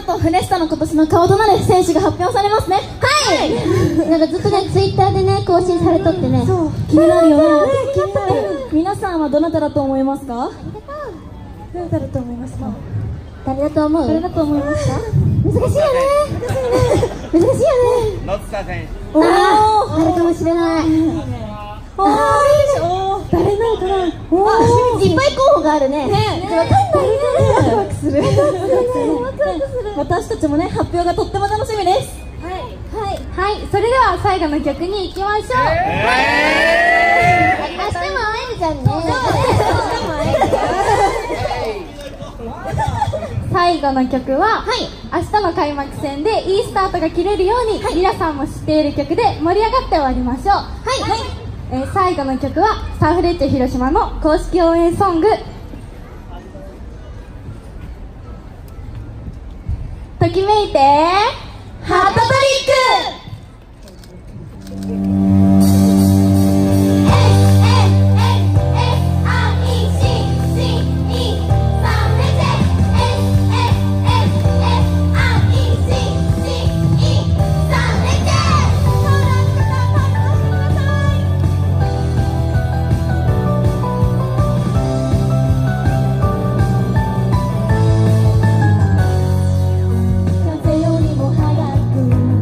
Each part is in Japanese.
とフレッシュの今年の顔となる選手が発表されますね。 はい、なんかずっとねツイッターでね更新されとってね、 そう気になるよね。気になる。皆さんはどなただと思いますか？どなただと思いますか？ 誰だと思う？ 誰だと思いますか？ 難しいよね、難しいよね。 野津田選手。 おお、 誰かもしれない。 誰なのかな。 いっぱい候補があるね。わかんないね。 ワクワクする。私たちもね、発表がとっても楽しみです。 はい、それでは最後の曲に行きましょう。明日も会えるじゃんね。最後の曲は、明日の開幕戦でいいスタートが切れるように、皆さんも知っている曲で盛り上がって終わりましょう。最後の曲はサンフレッチェ広島の公式応援ソング、ときめいてハートトリック。 風よりも早く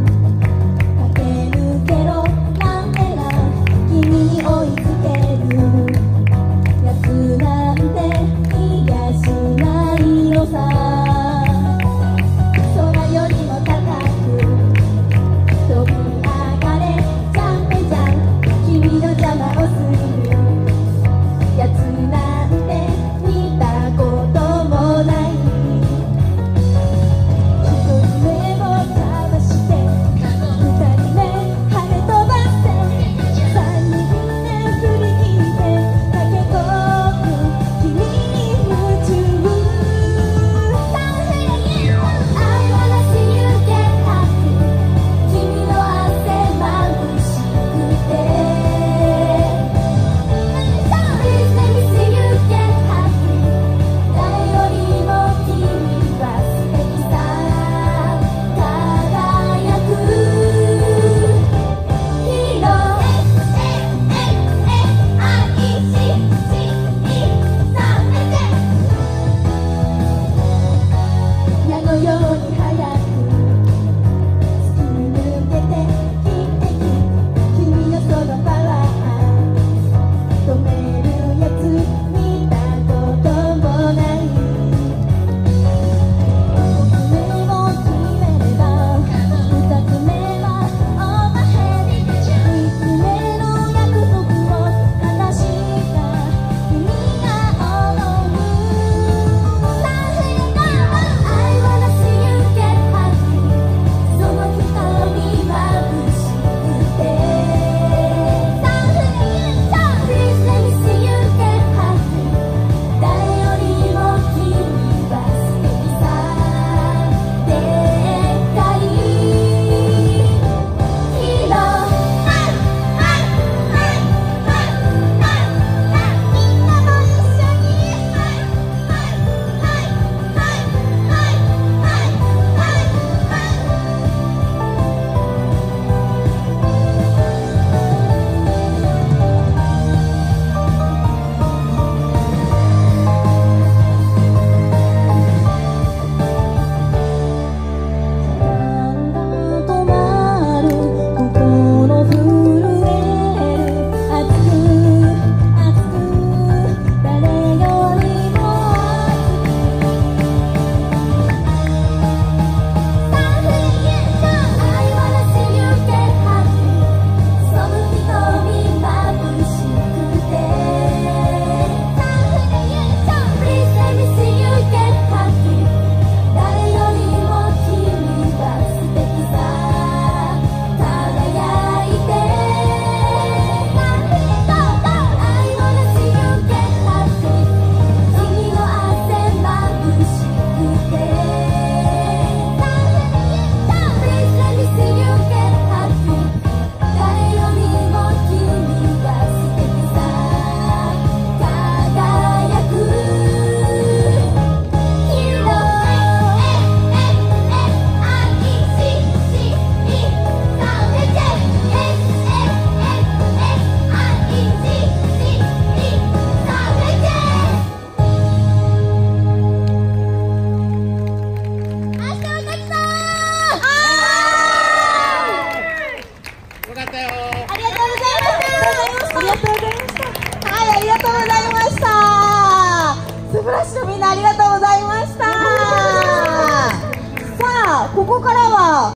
こからは